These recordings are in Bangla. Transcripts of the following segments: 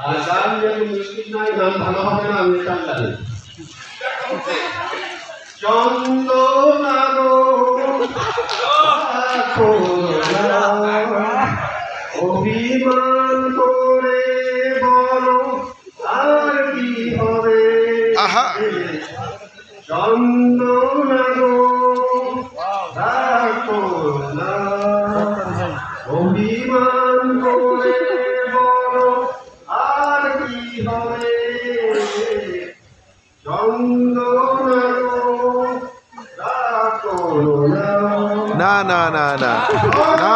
আর গান যদি মিষ্টি নাই গান ভালো হবে না, আমি গান জানি। চন্দনাগো অভিমান করে বলো আর কি হবে। চন্দনাগো অভিমান করে বলো আর কি হবে। না না না না না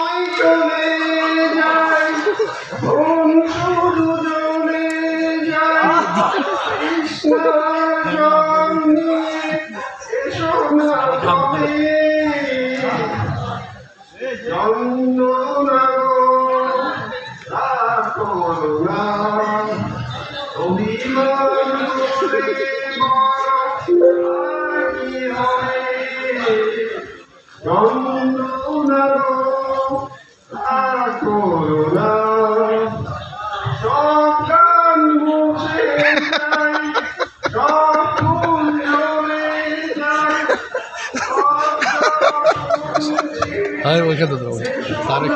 Hayır o kadar da olur. Tarık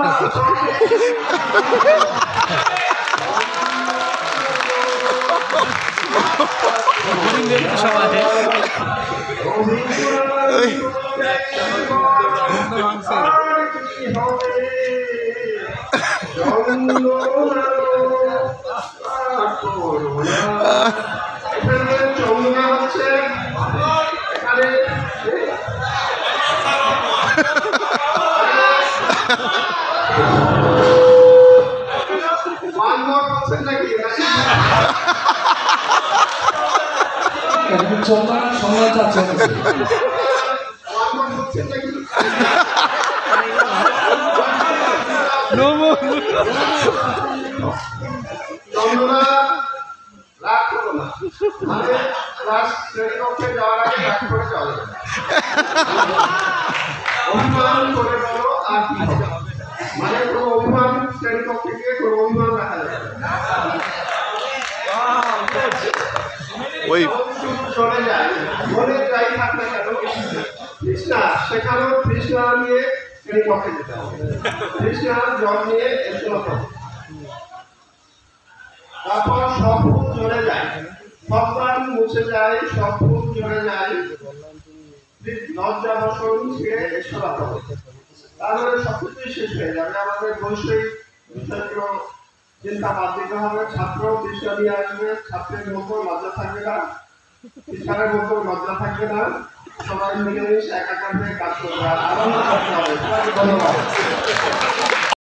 চন্দনা সংবাদ চাচ্ছে চন্দনা রাগ করো না, মানে ক্লাস শ্রেণীকক্ষে যাওয়ার আগে রাগ করে যাওয়া যাবে। অভিমান করে বলো আর কি হবে, মানে কোনো অভিমান শ্রেণীকক্ষে গিয়ে কোনো অভিমান রাখা যাবে ওই চলে যায় মনে যাই থাক না কেন তৃষ্ণা, সেখানেও তৃষ্ণা নিয়ে শ্রেণীকক্ষে যেতে হবে, তৃষ্ণার জল নিয়ে এসে তারপর সব ফুল ঝরে যায়, সব প্রাণ মুছে যায়, সব ফুল ঝরে যায়, লজ্জা বসন ছেড়ে এসরা হবে। তাহলে সবকিছুই শেষ হয়ে যাবে, আমাদের বৈষয়িক বিষয়গুলো চিন্তা বাদ দিতে হবে। ছাত্র তৃষ্ণা নিয়ে আসবে, ছাত্রের মতো লজ্জা থাকবে না, টিচারের মতো লজ্জা থাকবে না, সবাই মিলেমিশে একাকার হয়ে কাজ করবে আর আনন্দ করতে হবে। ধন্যবাদ।